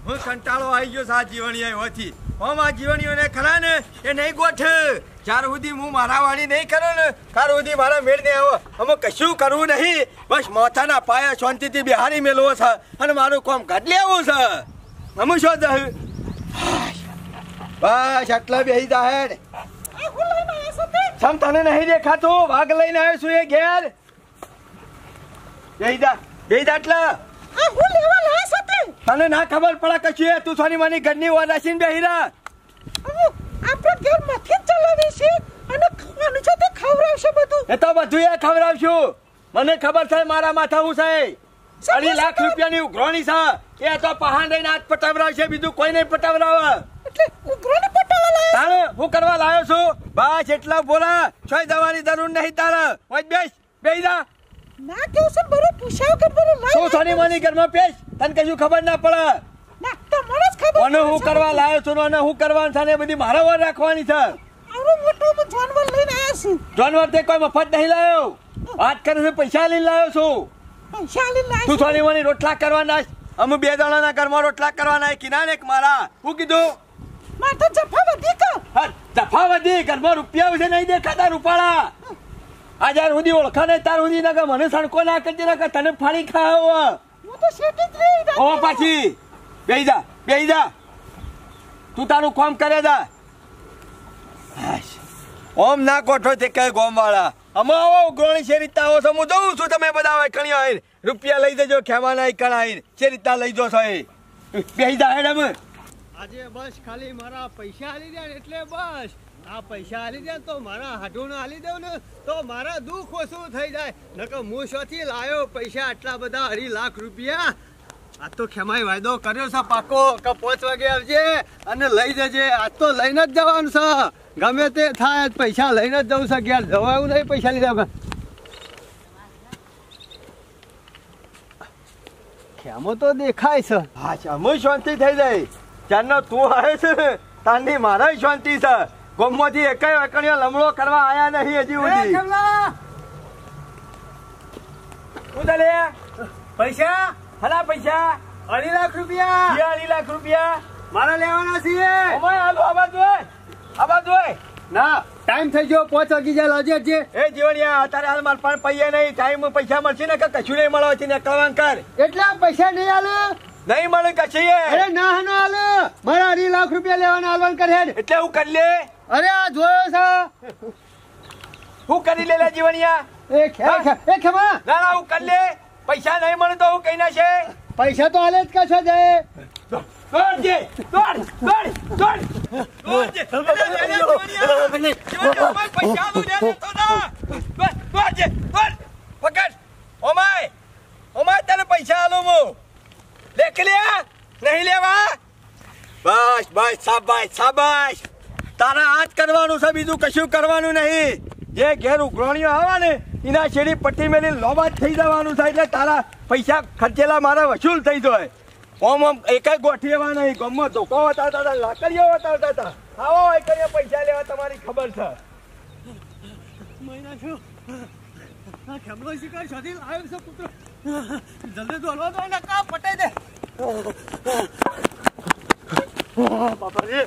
હું કંટાળો આવી ગયો સા જીવણીઓ હોથી ઓમ આ જીવણીઓને ખરા ને એ નહીં ગોઠ ચાર સુધી હું મારા વાળી નહીં કરો ને કાર સુધી મારા મેળ ને આવો અમે કશું કરવું નહીં બસ માથાના પાયા શાંતિથી બિહારી મેળવો છે અને મારું કામ કાઢ લેવું છે અમે શું દહ બસ આટલા બેસી જાય સમ તને નહીં દેખાતું વાઘ લઈને આવ્યો છું એ ઘેર બેસી જા આટલા તને ના ખબર પડે કશું તું સોની માની ઘરની વાર રાખીને બેસી રહ્યા આપણે ઘર માંથી ચલાવી છે અને ખાવાનું છે તે ખવડાવશે બધું એ તો બધું એ ખવડાવશું મને ખબર છે મારા માથા હું છે 2.5 લાખ રૂપિયાની ઉઘરાણી છે એ તો પહાણ દઈને હાથ પટાવરાવશે બીજું કોઈ નહીં પટાવરાવે એટલે ઉઘરાણી પટાવવા લાયો તારે હું કરવા લાયો છું બસ એટલા બોલા છોય દવાની જરૂર નહીં તારે ઓય બેસી જા ના કેવું છે બરો પૂછાવ કરવાનું લાયો શું સોની માની ઘરમાં પેશ તને કશું ખબર ના પડે ના તમને જ ખબર અને હું કરવા લાયો છું અને હું કરવાનું છે ને બધી મારા વાર રાખવાની છે આવડો મોટો જાનવર લઈને આવ્યા છું જાનવર તે કોઈ મફત નહીં લાયો વાત કરે છે પૈસા લઈને લાયો છું પૈસા લઈને લાયો તું સોની માની રોટલા કરવાના અમે 2 જણાના ઘરમાં રોટલા કરવાના કિનારે એક મારા હું કીધું માથા જફા વધી કા હા જફા વધી ઘરમાં રૂપિયા છે નહીં દેખાતા રૂપાળા આજાર સુધી ઓળખા નહીં તાર સુધી ના મને સણકો ના કરજે ના તને ફાડી ખાવ હું તો શેટી જ રહી ઓ પાછી બેહી જા તું તારું કામ કરે જા ઓમ ના કોઠો તે કઈ ગોમ વાળા અમે આવો ઉઘરાણી છે રીતના આવો છો હું જોઉં છું તમે બધા આવે કણિયા આવીને રૂપિયા લઈ દેજો ખેવાના કણાઈને છે રીતના લઈ જો છો એ બેહી જા હેડ અમે આજે બસ ખાલી મારા પૈસા આલી દે એટલે બસ આ પૈસા આલી દે તો મારા હાડું આલી દઉં ને તો મારા દુઃખ ઓછું થઈ જાય નકર હું શોથી લાયો પૈસા આટલા બધા 2.5 લાખ રૂપિયા આ તો ખેમાઈ વાયદો કર્યો છે પાકો કે 5 વાગે આવજે અને લઈ જજે આજ તો લઈને જ જવાનું છે ગમે તે થાય પૈસા લઈને જ જવું છે ઘેર જવાયું નહીં પૈસા લીધા ખેમો તો દેખાય છે હા અમે શાંતિ થઈ જાય ચારનો તું આવે છે તારની મારા શાંતિ છે ગોમમાંથી એકાય એકણીઓ લમડો કરવા આયા નહીં હજી સુધી શું ચાલે પૈસા હલા પૈસા 2.5 લાખ રૂપિયા 2.5 લાખ રૂપિયા મારા લેવાના છે અમાય હાલો આબાદ હોય ના ટાઈમ થઈ ગયો 5 વાગી જાય લાજે જે એ જીવણિયા અત્યારે હાલ માર પણ પૈયા નહીં ટાઈમ પૈસા મળશે ને કે કશું નહીં મળવા છે ને કળવાન કર એટલે પૈસા નહીં આલે નહીં મળે કશી અરે ના ના આલે મારા 2.5 લાખ રૂપિયા લેવાના આલવાન કરે એટલે હું કરી લે અરે આ જોયો છે હું કરી લે જીવણિયા એ ખેમા ના હું કરી લે પૈસા નહીં મળે તો હું કઈ ના છે પૈસા તો આલે જ કશો જાય દોડજે દોડ પકડ ઓમાય તને પૈસા આલો હું લેખ લે નહીં લેવા બસ શાબાશ તારા હાથ કરવાનું છે બીજું કશું કરવાનું નહીં જે ઘેર ઉઘરાણીઓ આવે ને એના શેરી પટ્ટી મેલી લોબા થઈ જવાનું થાય એટલે તારા પૈસા ખર્ચેલા મારા વસૂલ થઈ જાય ઓમ એકાય ગોઠીએવા નહીં ગમો ધોકો વતાવતા હતા લાકડીઓ વતાવતા હતા આવો એકડીએ પૈસા લેવા તમારી ખબર છે મહિના છું આ ખેમલો શિકાર શોધી લાવ્યો છે પુત્ર જલ્દી દોડવા દો ને કા પટાઈ દે બાપા રે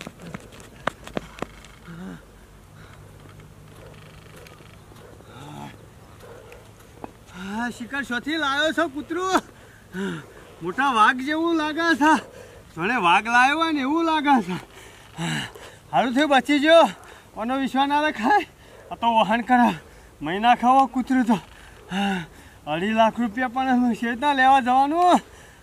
હા શિકાર શોધી લાવ્યો છે પુત્ર મોટા વાઘ જેવું લાગે છે જોડે વાઘ લાવ્યો હોય ને એવું લાગે છે સારું થયું બચી ગયો કોનો વિશ્વાસ ના ખાય આ તો વહન કરા મહિના ખાવો કૂતરું તો 2.5 લાખ રૂપિયા પણ શેરના લેવા જવાનું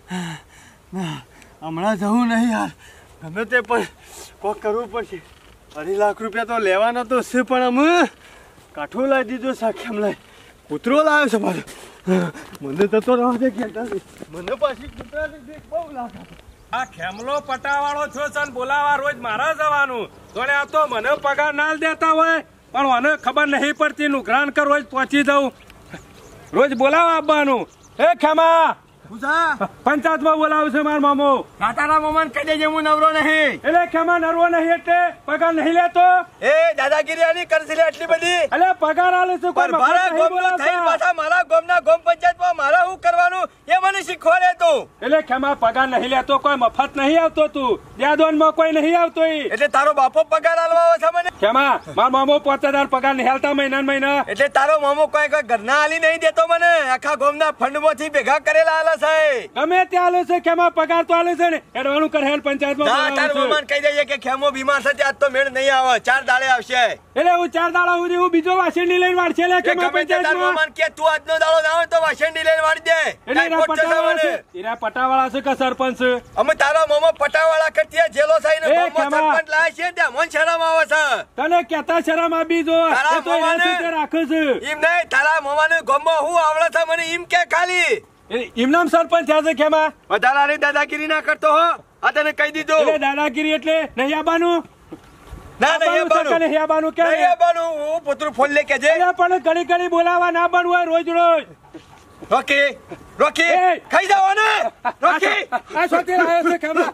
હમણાં જવું નહીં યાર ગમે તે પણ કોક કરવું પડશે 2.5 લાખ રૂપિયા તો લેવાના તો છે પણ અમે કાઠું લાવી દીધું સાક્ષમ લાવી કૂતરો લાવ્યો છે મારે મને તો રહેવા દે મને પાછી કૂતરાની બહુ લાગે આ ખેમલો પટાવાળો છો છે બોલાવા રોજ મારા જવાનું જોડે આ તો મને પગાર ના દેતા હોય પણ મને ખબર નહીં પડતી નુકસાન કર રોજ પહોંચી જાઉં રોજ બોલાવા આવવાનું હે ખેમા પંચાયતમાં બોલાવે છે મારો મામો. તારા મોમાન કહી દેજે હું નવરો નહીં. એટલે ખેમા નરવો નહીં એટલે પગાર નહીં લેતો. એ દાદાગીરી આની કરશે લે આટલી બધી. એટલે પગાર આલે છે કોઈ મફત મારા નહીં ગોમનો બોલાવતા. થઈ પાછા મારા ગોમના ગોમ પંચાયતમાં મારા શું કરવાનું એ મને શીખવાડે તું. એટલે ખેમા પગાર નહીં લેતો કોઈ મફત નહીં આવતો તું. જાદોનમાં કોઈ નહીં આવતો ઈ. એટલે તારો બાપો પગાર આલવા આવે છે મને. ખેમા મારો મામો 5000 પગાર નહીં હાલતા મહિના. એટલે તારો મામો કોઈ ઘરના આલી નહીં દેતો મને. આખા ગોમના ફંડમાંથી ભેગા કરેલા આલે છે. ગમે ત્યાં આલે છે ખેમા પગાર તો આલે છે ને એડવાનું કર હેલ પંચાયતમાં તાર બોલાવે છે. મોમાન કહી દેજે કે ખેમો બીમાર છે આજ તો મેળ નહીં આવે 4 દાડે આવશે. એટલે હું 4 દાડા સુધી હું બીજો વાસણની લઈને વાળશે લે ખેમા ગમે તે તાર પંચાયતમાં. મોમાન કે તું આજનો દાડો ના આવે તો વાસણની લઈને વાળી દે. એટલે એના કાંઈ ખોટ થશે પટાવાળા મને. છે એના પટાવાળા છે કે સરપંચ છે? અમે તારા મોમો પટાવાળા કરતી જેલો સાઈને એ ગોમમાં ખેમા. સરપંચ લાય છે ત્યાં મન શરમ આવે છે. તને કેતા શરમ આપી જો તારા એ તો એના મોમાને- રીતે રાખે છે. એમ નહીં તારા મોમાને ગોમમાં હું આવડે છે મને એમ કે ખાલી ઇમનામ સરપંચ થયા છે ખેમા. વધારાની દાદાગીરી ના કરતો હો. આ તને કહી દીધું. એટલે દાદાગીરી એટલે નહીં આવવાનું. ના નહીં આવવાનું છે કે નહીં આવવાનું કે નહીં આવવાનું. હું પુત્ર ફોન લે કે જે એટલે પણ ઘડી ઘડી બોલાવા ના બનવું હોય રોજ. રોકી રોકી એ! ખાઈ જાવ ને રોકી આ સોતી આવ્યો છે ખેમા.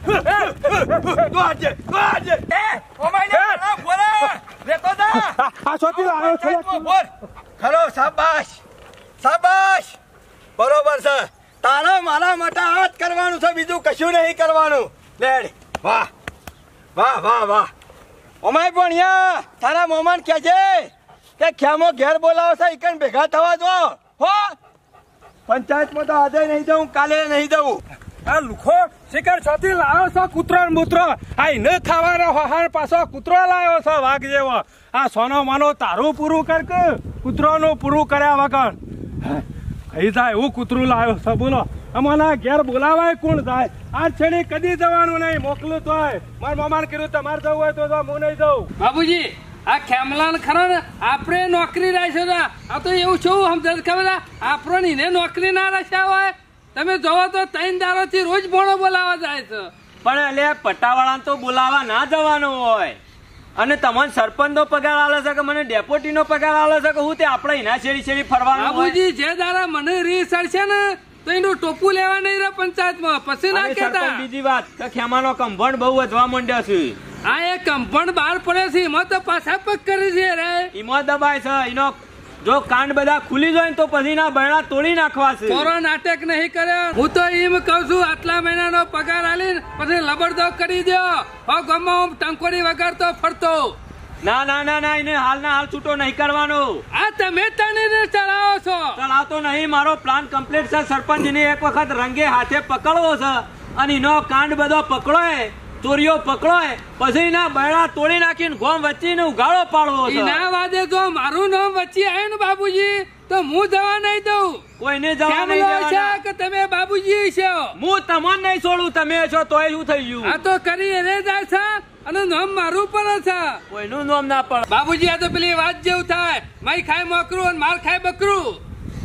તું આજે એ ઓમાઈને ના બોલા રેતો દા આ સોતી આવ્યો છે. બોલ ખરો શાબાશ શાબાશ બરોબર છે. તારા મારા માટે હાથ કરવાનું છે બીજું કશું નહીં કરવાનું. લેડ વાહ વાહ વાહ વાહ ઓમાય પણ યા તારા મોમાન કે છે કે ખેમો ઘેર બોલાવો છે ઈકન ભેગા થવા જો હો. પંચાયતમાં તો આજે નહીં જવું કાલે નહીં જવું. આ લુખો શિકાર છોથી લાવ્યો છે કૂતરો ને મૂતરો. આ ન ખાવાનો હાર પાછો કૂતરો લાવ્યો છે વાઘ જેવો. આ સોનો માનો તારું પૂરું કર કે કૂતરોનું પૂરું કર્યા વગર કઈ જાય એવું કૂતરું લાવ્યો છે બોલો. અમારા ઘેર બોલાવાય કોણ જાય? આ છેડી કદી જવાનું નહીં મોકલું તો મારા મામાને કીધું તમારે જવું હોય તો હું નહીં જઉં. બાબુજી આ ખેમલાન ખરા ને આપણે નોકરી રાખ્યો છે. આ તો એવું શું સમજ ખબર આપણો ને નોકરી ના રાખ્યા હોય. તમે જોવો તો 3 દાડાથી રોજ ભોણો બોલાવા જાય છે. પણ એટલે પટ્ટાવાળા તો બોલાવા ના જવાનું હોય. અને તમને સરપંચ નો પગાર આલે છે કે મને ડેપોટી નો પગાર આલે છે કે હું તે આપણે એના છેડી છેડી ફરવાનું હોય? બાબુજી જે દાડા મને રીસર છે ને તો એનું ટોપું લેવા નહીં રહે પંચાયતમાં પછી ના અને કેતા. સરપંચ બીજી વાત કે ખેમાનો કંભણ બહુ વધવા માંડ્યો છે. આ એક કંપણ બહાર પડે છે એમાં તો પાછા પગ કરે છે રે. ઈમાં દબાય છે એનો જો કાંડ બધા ખુલી જાય ને તો પછી ના બરણા તોડી નાખવા છે. થોડો નાટક નહીં કર્યો. હું તો એમ કઉ છું આટલા મહિનાનો પગાર આલીને પછી લબડદો કરી દો. હો ગમો ટંકોડી વગાડતો ફરતો. ના ના ના ના એને હાલ ના હાલ છૂટો નહીં કરવાનો. આ તમે તને ચલાવો છો. ચલાવતો નહીં. મારો પ્લાન કમ્પ્લીટ છે. સરપંચ ને એક વખત રંગે હાથે પકડવો છે અને એનો કાંડ બધો પકડોય ચોરીઓ પકડોય પછી ના બરણા તોડી નાખીને ગોમ વચ્ચે ઉઘાડો પાડવો છે. એના વાદે જો મારું નામ વચ્ચે આવ્યું ને બાબુજી તો હું જવા નહીં દઉં. કોઈને જવા નહીં ખેમલો છે દેવાના. કે તમે બાબુજી છો. હું તમને નહીં છોડું. તમે છો તોય શું થઈ ગયું? આ તો કરી એને જાય છે અને નામ મારું પણ છે. કોઈનું નામ ના પડે. બાબુજી આ તો પેલી વાત જેવું થાય માઈ ખાય મોકરું અને માર ખાય બકરું.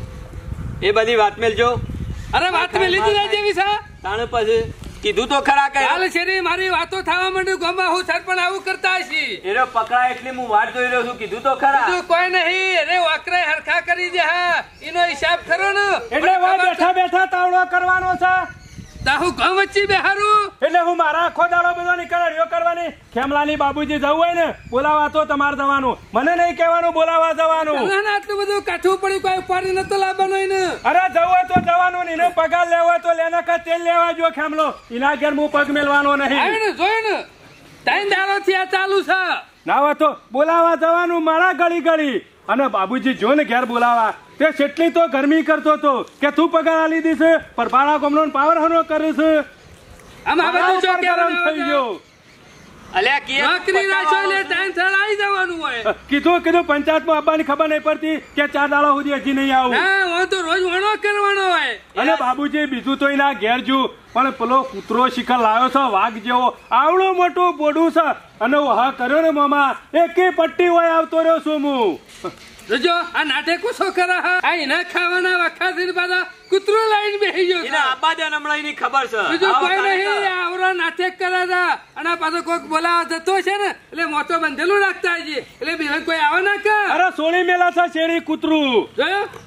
એ બધી વાત મેલજો. અરે વાત મેં લીધી જાય જેવી છે. તાણે પછી કીધું તો ખરા કે કાલ શેરી મારી વાતો થવા માંડ્યું ગામમાં હું સરપંચ આવું કરતા હશી. એનો પકડાય એટલે હું વાટ જોઈ રહ્યો છું. કીધું તો ખરા. બીજું કોઈ નહીં. અરે વાકરે હરખા કરી દે. હા એનો હિસાબ ખરો ને. એટલે હું બેઠા બેઠા તાવડો કરવાનો છે. તાહુ ગામ વચ્ચે બેહારું. એટલે હું મારા આખો દાડો બધો નીકળ્યો કરવાની. ખેમલાની બાબુજી જવું હોય ને બોલાવા તો તમારે જવાનું. મને નહીં કહેવાનું બોલાવા જવાનું. ના આટલું બધું કાઠું પડ્યું કોઈ ઉપાડી નતો લાવવાનો એને. અરે જવું હોય તો જવાનું ને. એનો પગાર લેવો હોય તો લેના કા તેલ લેવા જો ખેમલો. એના ઘેર હું પગ મેલવાનો નહીં. આવ્યું ને જોયું ને 3 દાડાથી આ ચાલુ છે. ના હોય તો બોલાવા જવાનું મારા ગળી ગળી. અને બાબુજી જો ને ઘેર બોલાવા તે કેટલી તો ગરમી કરતો હતો કે તું પગાર આલી દીધે પર બાળા ગમનો પાવર હનો કરે છે. આમ આ બધું જો ગરમ થઈ ગયો. અલ્યા કે નોકરી રાખ્યો એટલે ટાઈમ થળ આવી જવાનું હોય. કીધું પંચાયતમાં આવવાની ખબર નહીં પડતી કે 4 દાડા સુધી હજી નહીં આવું. ના હું તો રોજ વણો કરવાનો હોય. અને બાબુજી બીજું તો એના ઘેર જુ પણ પેલો કૂતરો શિખર લાવ્યો છે વાઘ જેવો આવડું મોટું બોડું છે અને હા કર્યો ને મામા એકે પટ્ટી હોય આવતો રહ્યો છું હું. જો આ નાટક ઓછો કરા. આ એના ખાવાના વખાથી પાછા કૂતરો લાઈન બેસી ગયો છે. એના આબા દે હમણાં એની ખબર છે. બીજું કોઈ આવો નહીં. તારે આવરો નાટક કરે છે અને પાછો કોઈક બોલાવા જતો છે ને એટલે મોટો બંધેલું રાખતા છે એટલે બીજા કોઈ આવે ના કે. અરે સોળી મેલા છે શેરી કૂતરું. જોયો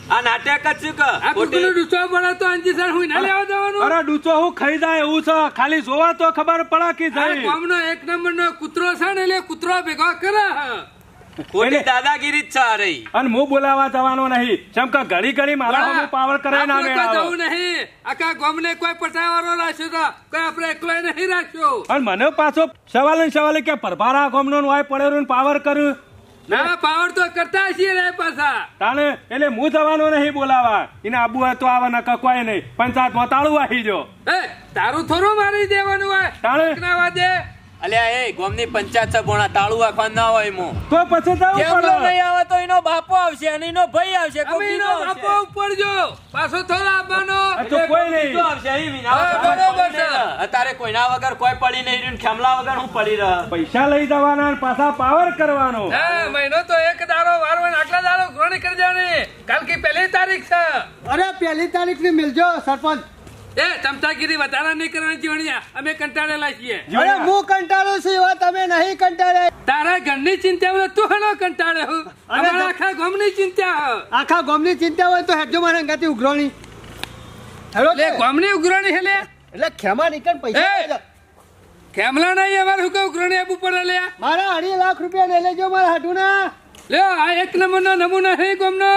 આ નાટક જ શું આ કુકનો ડૂચો પડે તો અંજીસર હું ના લેવા જવાનું અરે ડૂચો હું ખાઈ જાય એવું છે ખાલી જોવા તો ખબર પડે કે આ જાય ગામનો એક નંબરનો કૂતરો છે ને એટલે કૂતરો ભેગો કરે ખોટી દાદાગીરી જ છે આ રહી. અને હું બોલાવા જવાનો નહીં જેમ કે ઘડી ઘડી મારા હું પાવર કરે ના આપણે કોઈ જવું નહીં. આખા ગામને કોઈ પટાવાળો રાખ્યો તો કોઈ આપણે એકલો નહીં રાખ્યો. અને મને પાછો સવાલ કે પરભારા ગામનો વાય પડેલું પાવર કર્યું ના પાવર તો કરતા છીએ રે પાછા તાણે એટલે હું જવાનો નહીં બોલાવા એને આબુ હોય તો આવા નકા કોઈ નહીં પંચાયત માં તાળું વાહી જો તારું થોડું મારી દેવાનું હોય તાણે ના વાદે અલ્યા એ ગામની પંચાયત છે ભોણા તાળું વાખવાનું ના હોય મો તો પછી જવું કેમલો પડે નહીં આવે તો એનો બાપો આવશે અને એનો ભાઈ આવશે અમે એનો બાપો ઉપર જો પાછો થોડો આપવાનો તો કોઈ નહીં આવશે અહીં વિના બરોબર છે. અત્યારે કોઈના વગર કોઈ પડી નહીં રહ્યું ખેમલા વગર હું પડી રહ્યો. પૈસા લઈ જવાના અને પાછા પાવર કરવાનો હા મહિનો તો એક દાડો વારવાનો આટલા દાડો ગ્રહણ કરી દેવાની કાલ કી પહેલી તારીખ છે અરે 1 તારીખ ની મિલજો સરપંચ. એ ચમચાગીરી વધારા નહીં કરવાની જીવણિયા અમે કંટાળેલા છીએ અરે હું કંટાળું છું એવા તમે નહીં કંટાળે. તારા ઘરની ચિંતા હોય તું હનો કંટાળે હું અમારા આખા ગામની ચિંતા હ. આખા ગામની ચિંતા હોય તો હેડજો મારા ગાતી ઉઘરાણી. હેલો એટલે ગામની ઉઘરાણી હેલે એટલે ખેમા નીકળ પૈસા ખેમલા નહીં અમારે શું કહું ઉઘરાણી આપવું પડે લે મારા 2.5 લાખ રૂપિયા લઈ લેજો મારા હાટુના. લે આ એક નંબરનો નમૂનો હે ગામનો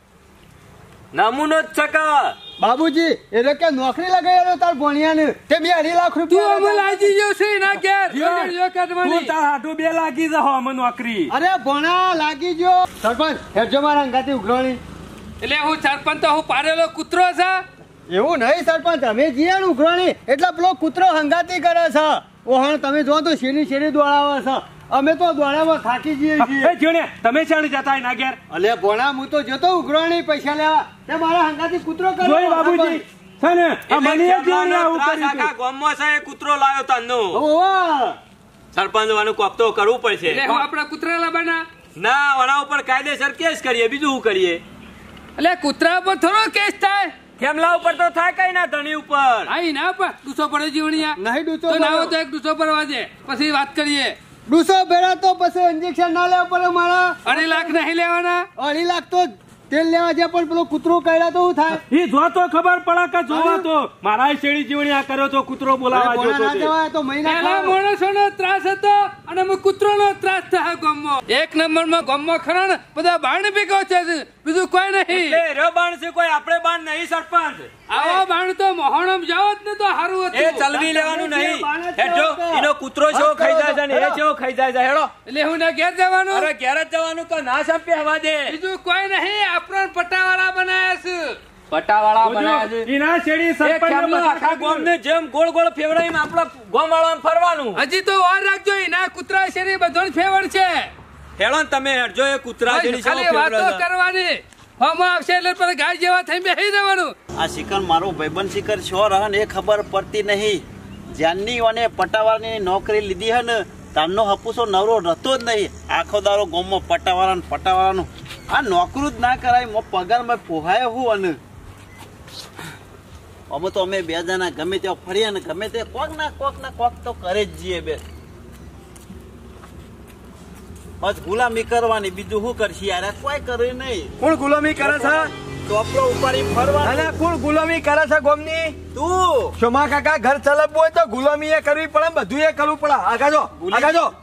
નમૂનો જ છે કે બાબુજી એટલે કે નોકરી લગાવેલો તાર ભણિયાને તે 2.5 લાખ તું રૂપિયા અમે લાગી ગયો છે ના ઘેર જો તું કાઢવાની તાર હાટુ 2 લાગી જાઓ અમે નોકરી અરે ભણા લાગી ગયો. સરપંચ હેડજો મારા ગાતી ઉઘરાણી. એટલે હું સરપંચ તો હું પાડેલો કૂતરો છે એવું નહીં સરપંચ અમે જીએ ને ઉઘરાણી એટલે પેલો કૂતરો હંગાતી કરે છે. ઓહણ તમે જો તો શેરી દોડાવે છે. અમે તો દોડામાં થાકી જઈએ છીએ. એ જોને તમે ચાણી જતા ના ઘેર અલે ભણા હું તો જતો ઉઘરાણી પૈસા લેવા તે મારા હંગાતી કૂતરો કરે. જોઈ બાબુજી છે ને આ મને એ જોઈને આવું કર્યું આખા હતું. ગામમાં છે એ કૂતરો લાવ્યો તાનો ઓવા સરપંચ વાનું કોપ તો કરવું પડશે. એટલે હું આપડા કૂતરા લાવવાના ના વણા ઉપર કાયદેસર કેસ કરીએ બીજું શું કરીએ. એટલે કૂતરા ઉપર થોડો કેસ થાય ખેમલા ઉપર તો થાય કઈ ના ધણી ઉપર. આઈ ના પણ ડૂસો પડે જીવણિયા નહીં ડૂચો તો ના હોય પડ્યો. તો એક ડૂસો પડવા દે પછી વાત કરીએ ડૂસો ભેળા તો પછી ઇન્જેક્શન ના લેવા પડે મારા. 2.5 લાખ નહીં લેવાના 2.5 લાખ તો તેલ લેવા જાય પણ પેલો કૂતરો કર્યા તો શું થાય. ઈ જો તો ખબર પડે કે જોવા તો મારા શેડી જીવણી આ કર્યો તો કૂતરો બોલાવા ભણા ના જોતો તે. જવાય તો મહિના પેલા ખાવા. માણસોનો ત્રાસ હતો અને અમે કૂતરોનો ત્રાસ થાય ગામમાં એક નંબરમાં ગામમાં ખરા ને બધા બાણ ભેગો છે બીજું કોઈ નહીં એટલે રે બાણ છે કોઈ આપણે બાણ નહીં સરપંચ. આવા બાણ તો મોહણમ જાવ જ ને તો સારું એ હતું ચલવી લેવાનું નહીં. હેડજો એનો કૂતરો છો ખાઈ જાય છે ને એ છો ખાઈ જાય છે. હેડો એટલે હું ના ઘેર જવાનું અરે ઘેર જ જવાનું કે ના સંપે હવા દે. બીજું કોઈ નહીં આપણો પટ્ટાવાળા બનાયા છે પટાવાળા જોજો, બનાવ્યા છે. ઈના શેડી એ સરપંચ ખેમલા આખા ગામને જેમ ગોળ ગોળ ફેવડાવીને આપણા ગામવાળાને ફરવાનું. હજી તો વાર રાખજો એના કૂતરા શેરી બધો ફેવર છે હેડો ને તમે હેડજો એ કૂતરા જેની ખાલી સેવા વાતો ફેવડાવે. કરવાની ફોમાં આવશે એટલે પર ગાય જેવા થઈ બેસી જવાનું આ શિખર મારો ભાઈબંધ શિખર છો રહન એ ખબર પડતી નહીં. જ્યાંની અને પટાવાળાની નોકરી લીધી હે ને તારનો હપુસો નવરો રહેતો જ નહીં. આખો દારો ગામમાં પટાવાળાનું આ નોકરું જ ના કરાય મો પગારમાં પોહાય હું અને અમે તો અમે 2 જણા ગમે ત્યાં ફરીએ ને ગમે તે કોક તો કરે જ જઈએ બે. બસ ગુલામી કરવાની બીજું શું કરશી યાર કોઈ કરે નહીં. કોણ ગુલામી કરે છે ચોપડો ઉપાડી ફરવાનું. અને કોણ ગુલામી કરે છે ગોમની તું શોમા કાકા ઘર ચલાવવું હોય તો ગુલામી એ કરવી પડે બધું એ કરવું પડે આગા જો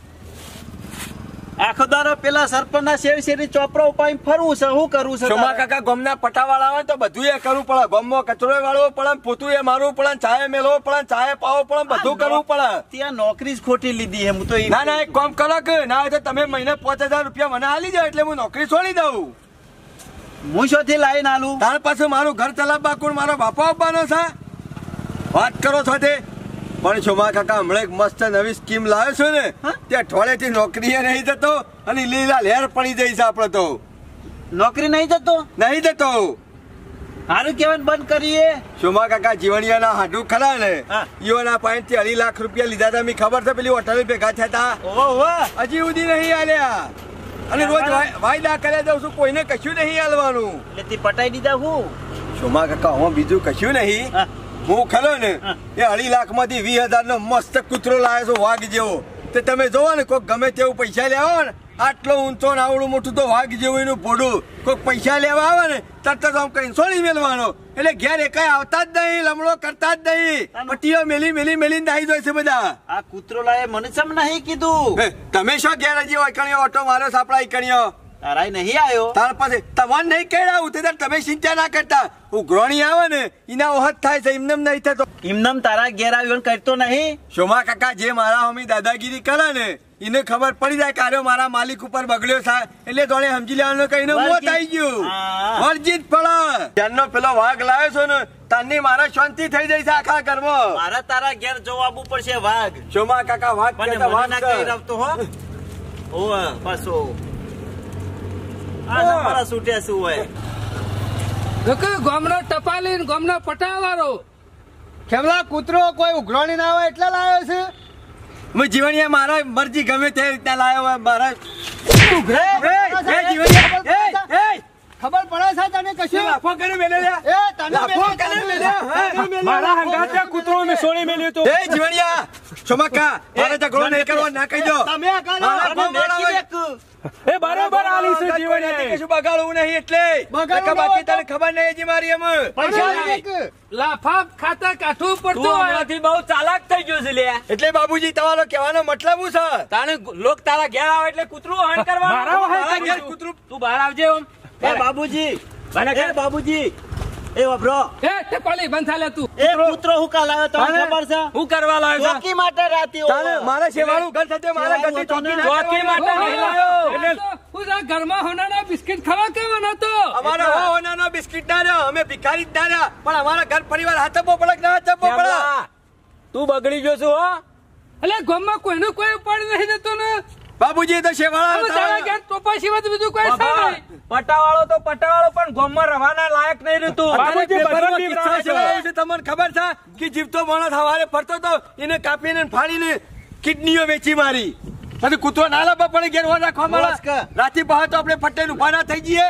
આખો દારો પેલા સરપંચના શેરી ચોપડો ઉપાડી ફરવું છે શું કરવું છે શોમા તારે? કાકા ગોમના પટાવાળા હોય તો બધું એ કરવું પડે ગોમમાં કચરો વાળવો પડે પોતું એ મારવું પડે ચાય મેળવો પડે ચાય પાવો પડે બધું કરવું પડે ત્યાં નોકરી જ ખોટી લીધી હું તો ના ના એક કામ કરો કે ના હોય તો તમે મહિને 5,000 રૂપિયા મને આલી જાઓ એટલે હું નોકરી છોડી દઉં. હું શોથી લાવીને આલું. તાર પાછું મારું ઘર ચલાવવા કોણ મારો બાપા આપવાનો છે વાત કરો છો તે પણ શોમા કાકા હમણાં એક મસ્ત નવી સ્કીમ લાવ્યો છું ને તે અઠવાડિયેથી નોકરીએ નહીં જતો અને લીલા લહેર પડી જાય છે આપડે તો નોકરી નહીં જતો નહીં જતો. સારું કેવાનું બંધ કરીએ. શોમા કાકા જીવણિયાના હાડું ખરા ને હા. ઈઓના પાસેથી 2.5 લાખ રૂપિયા લીધા હતા મેં ખબર છે પેલી હોટલ ભેગા થયા ઓહો હતા હજી સુધી નહીં આલ્યા અને રોજ વાયદા કર્યા દઉં છું કોઈને કશું નહીં આલવાનું. એટલે તે પટાઈ દીધા હું. શોમા કાકા હું બીજું કશું નહીં હા. હું ખરો ને એ 2.5 લાખમાંથી 20,000 નો મસ્ત કૂતરો લાવ્યો છું વાઘ જેવો તે તમે જોવો ને કોઈ ગમે તેવું પૈસા લેવો ને આટલો ઊંચો ને આવડું મોટું તો વાઘ જેવું એનું પોડું કોઈ પૈસા લેવા આવે ને તરત જ આમ કઈ સોળી મેલવાનો એટલે ઘેર એકાઈ આવતા જ નહીં લમણો કરતા જ નહીં પટીઓ મેલી નાહી જાય છે બધા આ કૂતરો લાયે મને સમ નહીં કીધું તમે શું ઘેર હજી એકણીઓ ઓટો માર્યો સાપડા એકણીઓ તારાય નહીં આવ્યો તાર પાસે તમને નહીં કહેડાવું તે તમે ચિંતા ના કરતા ઉઘરોણી આવે ને એના વખત થાય છે એમને નહીં થતો એમનેમ તારા ઘેર આવ્યો કરતો નહીં શોમા કાકા જે મારા હમી દાદાગીરી કરે ને એને ખબર પડી જાય કાર્યો મારા માલિક ઉપર બગડ્યો થાય એટલે તોને સમજી લેવાનું કહીને મોત આવી ગયું વર્જિત પડે ત્યાંનો પેલો વાઘ લાવ્યો છો ને તારની મારા શાંતિ થઈ જાય છે આખા ઘરમાં મારા તારા ઘેર જવું આવવું પડશે વાઘ શોમા કાકા વાઘ કહેતા વાઘ ના કહી રવતો હો ઓવા પાછો આ મારા છૂટ્યા શું હોય લોકો ગામનો ટપાલી ને ગામનો પટાવાળો ખેમલા કૂતરો કોઈ ઉઘરાણી ના હોય એટલે લાવ્યો છે હું જીવણીયા મારા મરજી ગમે તે રીતના લાવ્યો હોય મારા ખબર પડે છે તને કશું લાફો કરી મેલે એ તને લાફો કરી મેલે મારા હંગાતે કૂતરો મેં સોળી મેલ્યું હતું. એ જીવણીયા શોમાકા મારે ઝઘડો નહીં કરવો ના કહીજો તમે એ બરાબર આલી છે જીવણીયા. કશું બગાડવું નહીં એટલે બાકી તને ખબર નહીં હજી મારી એમ પૈસા લાફા ખાતા કાઠું પડતું હોય હમણાંથી બહુ ચાલાક થઈ ગયો છે લે એટલે બાબુજી તમારો કહેવાનો મતલબ શું છે તાણે લોક તારા ઘેર આવે એટલે કૂતરું હણ કરવાનું મારા વહાણ મારા ઘેર કરું. કૂતરું તું બહાર આવજે ઓમ એ બાબુજી એ બાબુજી એ વભરો એ ટપાલી બંધ થાલે તું એ કૂતરો હું કાલ આવ્યો તમને ખબર છે હું કરવા લાવ્યો ચોકી માટે રાતી મારા સેવાળું ઘર સાથે મારા ઘરથી ચોકી ના ચોકી માટે નહીં લાવ્યો એટલે હું આ ઘરમાં હોનાના બિસ્કિટ ખાવા કેવાનો હતો અમારા હોનાનો બિસ્કિટ ના રહ્યો અમે ભિખારી જ ના રહ્યા પણ અમારા ઘર પરિવાર હાથપો પડે કે ના હાથપો પડે કેમલા? તું બગડી ગયો છું હો એટલે ગામમાં કોઈનું કોઈ ઉપાડી નહીં દેતો ને બાબુજી તો હવે તારા શેવાળા ઘેર ટોપા સિવાય તો બીજું કોઈ છે બાબા, નહીં પટાવાળો તો પટાવાળો પણ ગામમાં રહેવાના લાયક નહીં રહેતું બાબુજી, પેપરમાં બધાની કિસ્સા વાત છે. ચલાવ્યો છે તમને ખબર છે કે જીવતો માણસ હવારે ફરતો તો એને કાપીને ને ફાડીને કિડનીઓ વેચી મારી અને કૂતરો ના લાવવા પડે ઘેર વાર રાખવા બસ કે. મારા રાતી બહાર તો આપણે પટેલ ઉભા ના થઈ જઈએ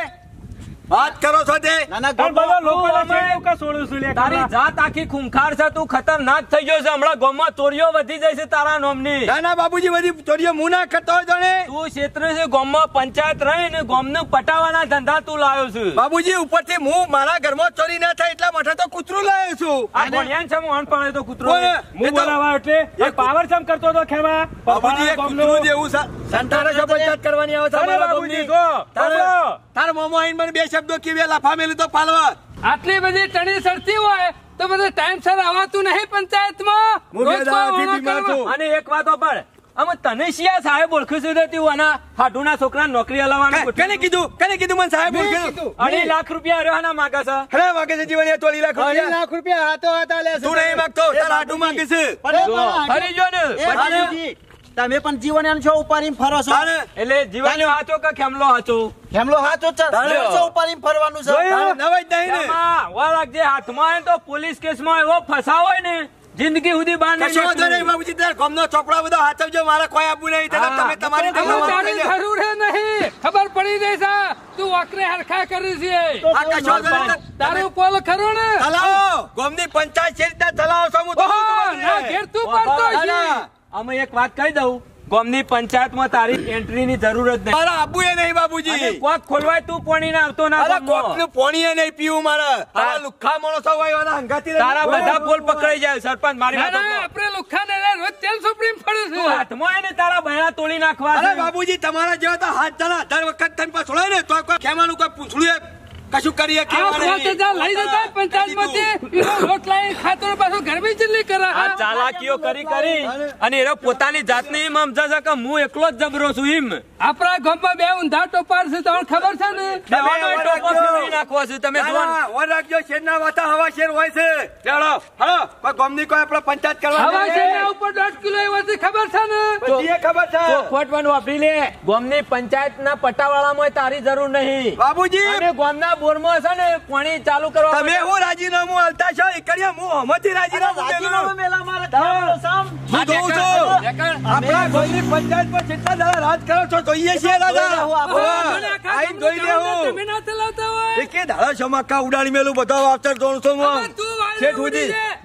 વાત કરો છો તે નાના પણ બધા લોકો તું અમે- કા સોળું છું લે તારી કાકા. જાત આખી ખૂંખાર છે તું ખતરનાક થઈ ગયો છે હમણાં ગામમાં ચોરીઓ વધી જાય છે તારા નામની ના ના બાબુજી બધી ચોરીઓ હું ના કરતો હોય જાણે તું ક્ષેત્ર છે ગામમાં પંચાયત રહીને ગામનું પટાવાના ધંધા તું લાવ્યો છે બાબુજી ઉપરથી હું મારા ઘરમાં ચોરી ના થાય એટલા માટે તો કૂતરું લાવ્યો છું આ ગોળિયાન છે હું પડે તો કૂતરો કોને? હું બોલાવા એટલે પાવર ચમ કરતો હતો ખેમા બાબુજી એક ગામનો. કૂતરું જેવું સંતારા પંચાયત કરવાની આવે છે અરે અમારા બાબુજી, બાબુજી જો, સાંભળો. તાર મોમો આઈને મને બે શબ્દો કીધે લાફા મેલી તો પાલવા આટલી બધી ટણી સરતી હોય તો બધું ટાઈમસર આવતું નહીં પંચાયતમાં હું બે રોજ કોઈ દાડાથી ઓળો બીમાર કરવા. છું. અને એક વાત પર અમે તને શિયા સાહેબ ઓળખું છું ને તું આના હાડુના છોકરા નોકરી હલાવવાનું કને કીધું મને સાહેબ ઓળખ્યું? 2.5 લાખ રૂપિયા રહ્યો માગે છે હરે વાગે છે જીવન એ 3 લાખ 2 રૂપિયા લાખ રૂપિયા હાથો હાથા લે તું નહીં માંગતો તાર આટું માંગે છે ફરી જો ને એ બાબુજી તમે પણ જીવન છો ઉપાડીને ફરો છો તારે એટલે જીવાનો હાચો કે ખેમલો હાચો ખેમલો હાથો છે ઉપાડીને ફરવાનું છે તારે નવાઈ જ નહીં ને એમાં વા લાગજે હાથમાં આવે તો પોલીસ કેસમાં એવો ફસાવો હોય ને જિંદગી સુધી બહાર નહીં કશો વાંધો નહીં નીકળે. બાબુજી તાર ગામનો ચોપડા બધો હાચવજો મારે કોઈ આપવું નહીં તને હા. તમે તમારી રીતે હવે વાત તારી કરી લો. જરૂર હે નહીં ખબર પડી જાય છે તું વાકરે હરખા કરી છે આ કશો વાંધો નહીં. તારું પોલ ખરું ને ચલાવો ગામની પંચાયત છે રીતના ચલાવો છો હું તો ઓહો, શું ના ખબર છે? ઘેર તું પડતો ના, છે ના. અમે એક વાત કહી દઉં ગામની પંચાયતમાં તારી એન્ટ્રીની જરૂર જ નહીં મારે આપવું એ નહીં બાબુજી અને કોક ખોલવાય તું પોણીને આવતો ના અરે ગામમાં. કોકનું પોણીએ નહીં પીવું મારે આ લુખ્ખા માણસો હોય એના હંગાતી રહી. તારા બધા પોલ પકડાઈ જાય સરપંચ મારી ના, વાત ના, સાંભળો. આપણે લુખ્ખાને રે રોજ તેલ સુપ્રીમ ફળે તું છે હાથમાં આવે ને તારા બહેણા તોડી નાખવા અરે છે. બાબુજી તમારા જેવા તો હાથ ચલા 10 વખત થઈને પાછો ને તો કોઈ ખેમાનું કોઈ પૂછડું એ કશું કરીએ આ 5000 લઈ જતા પંચાયતમાંથી એનો લોટ લઈ ખાતર પાછો ગરબી ચીલી કરે આ ચાલાકીઓ કરી અને એ પોતાની જાતને એમ સમજે છે કે હું એકલો જ જબરો છું એમ આપણા ગામમાં બે ઊંધા ટોપાર છે તમને ખબર છે ને બેવાનો એ ટોપો ફેરવી નાખવો છે તમે જુઓ ને. વર રાખજો શેરના વાતા હવા શેર હોય છે ચાલો હલો કોઈ ગામની કોઈ આપણે પંચાયત કરવા હવા છે ને ઉપર 1.5 કિલો એ વસ્તુ ખબર છે ને બધી ખબર છે ચોખવટમાં વાપરી લે ગામની પંચાયતના પટ્ટાવાળામાં તારી જરૂર નહીં બાબુજી અને ગામના બોરમાં છે ને પાણી ચાલુ કરવા તમે હું રાજીનામું આલતા છો એ કરીએ હું હમતી રાજીનામું રાજીનામું મેલું. મેલા મારે થવાનું સામ હું જોઉં છું આપણા ગામની પંચાયત પર જેટલા દાડા રાજ કરો છો જોઈએ છીએ દાદા મને આખા આઈ જોઈ લેવું તમે ના ચલાવતા હોય એ કે દાડા શમાકા ઉડાડી મેલું બધા વાવતર જોઉં છું હવે હું તું વાળી શેઠ ઉડી ઉડી છે.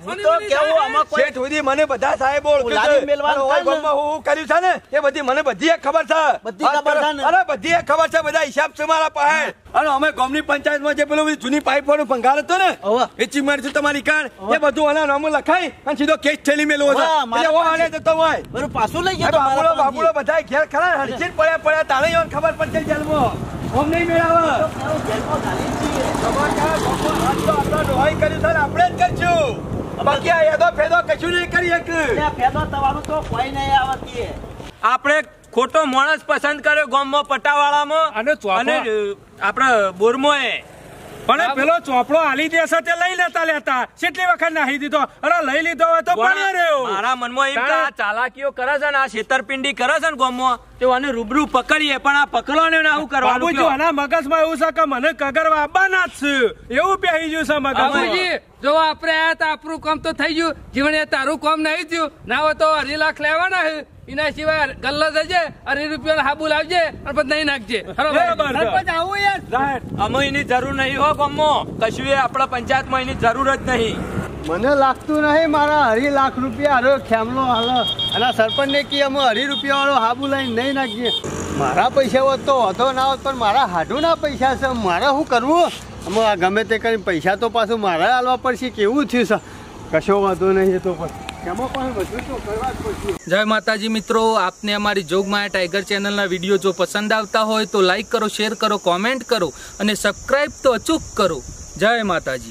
હું તો કેવું આમાં કોઈ શેઠ સુધી મને બધા સાહેબો ઓળખે બોલાવી છે. મેલવાનું અને ઓય થાય ને. ગામમાં હું કર્યું છે ને એ બધી મને બધી એક ખબર છે. બધી ખબર છે ને? અરે બધી એક ખબર છે, બધા હિસાબ છે મારા પાસે. અને અમે ગામની પંચાયતમાં જે પેલું બધી જૂની પાઇપોનો ભંગાર હતો ને હોવે. વેચી મારી તમારી કાન એ બધું આના નામો લખાઈ અને સીધો કેસ થેલી મેલવો છે. વાહ, મારા એટલે ઓ પાસે. આને જતો હોય. બરું પાછું લઈ આ ગયો તો બાબુલો મારા બાબુલો બધા ઘેર ખરા હડચીને પડ્યા તારે એવા ખબર પડશે જેલમાં. ઓમ નહીં મેળાવે. જેલમાં ઘાલી જ છીએ. તમારા ગામમાં આજ તો આપણો ડોહાઈ કર્યું છે ને આપણે જ કરશું. બાકી આ યદો ફેદો કશું નહીં કરી શકે. ત્યાં ફેદો તમારું તો કોઈ નહીં આવતી. આપણે ખોટો માણસ પસંદ કર્યો ગામમાં પટાવાળામાં અને ચોપડો- અને આપણે બોરમોએ પણ પેલો ચોપડો આલી દેશે તે લઈ લેતા કેટલી વખત નાહી દીધો. અરે લઈ લીધો હોય તો પડ્યો રહ્યો. મારા મનમાં એમ કે આ ચાલાકીઓ કરે છે ને આ છેતરપિંડી કરે છે ને ગામમાં તો આને રૂબરૂ પકડીએ પણ આ પકડો ને આવું કરવાનું બાબુજી કયો? આના મગજમાં એવું છે કે મને કગરવા આવવાના જ છે એવું પહેરી ગયું છે મગજમાં. બાબુજી જો આપણે આયા તો આપણું કામ તો થઈ ગયું. જીવને તારું કામ નહીં થયું ના હોય તો 2.5 લાખ લેવાના છે. એના સિવાય ગલ્લો જજે 2.5 રૂપિયા હાબુ લાવજે અને પછી નહીં નાખજે. બરાબર છે. સરપંચ આવું યાર. રાઈટ. અમે એની જરૂર નહીં હો ગામમાં કશું એ આપણા પંચાયતમાં એની જરૂર જ નહીં. મને લાગતું નહીં મારા 2.5 લાખ રૂપિયા હારો ખેમલો હાલો અને સરપંચને કી અમે 2.5 રૂપિયા વાળો હાબુ લઈને નહીં નાખીએ. મારા પૈસા હોત તો વધો ના હોત પણ મારા હાડુના પૈસા છે. મારે શું કરવું? અમે આ ગમે તે કરીને પૈસા તો પાછું મારે હાલવા પડશે. કેવું થયું છે? કશો વાંધો નહીં. એ તો પણ એમાં પણ બધું તો કરવા જ પડશે. જય માતાજી મિત્રો, આપને અમારી જોગમાયા ટાઈગર ચેનલના વિડીયો જો પસંદ આવતા હોય તો લાઈક કરો, શેર કરો, કોમેન્ટ કરો અને સબસ્ક્રાઈબ તો અચૂક કરો. જય માતાજી.